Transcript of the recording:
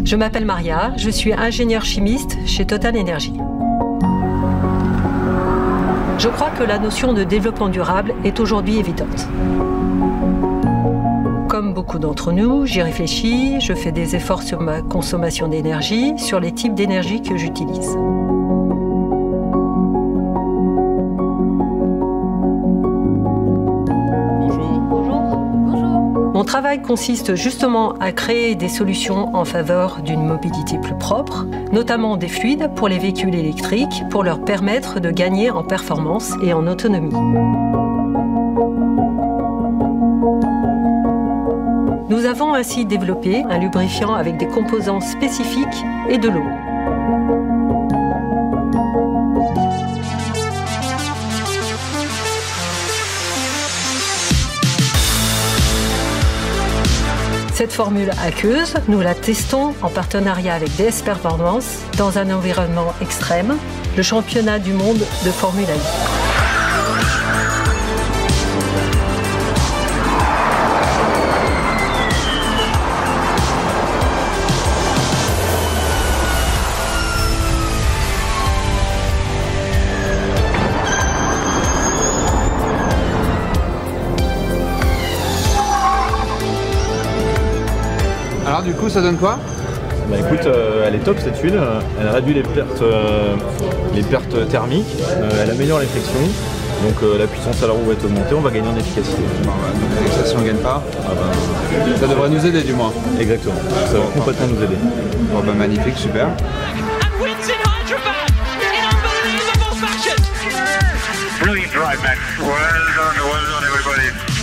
Je m'appelle Maria, je suis ingénieure chimiste chez Total Energy. Je crois que la notion de développement durable est aujourd'hui évidente. Comme beaucoup d'entre nous, j'y réfléchis, je fais des efforts sur ma consommation d'énergie, sur les types d'énergie que j'utilise. Mon travail consiste justement à créer des solutions en faveur d'une mobilité plus propre, notamment des fluides pour les véhicules électriques, pour leur permettre de gagner en performance et en autonomie. Nous avons ainsi développé un lubrifiant avec des composants spécifiques et de l'eau. Cette formule aqueuse, nous la testons en partenariat avec DS Performance dans un environnement extrême, le championnat du monde de Formule 1. Alors du coup ça donne quoi? Bah écoute, elle est top cette huile, elle réduit les pertes thermiques, elle améliore les frictions, donc la puissance à la roue va être augmentée, on va gagner en efficacité. Donc ça si on gagne pas, ça devrait nous aider du moins. Exactement, ça va complètement nous aider. Bon bah magnifique, super. Brilliant drive, Max. Well done everybody.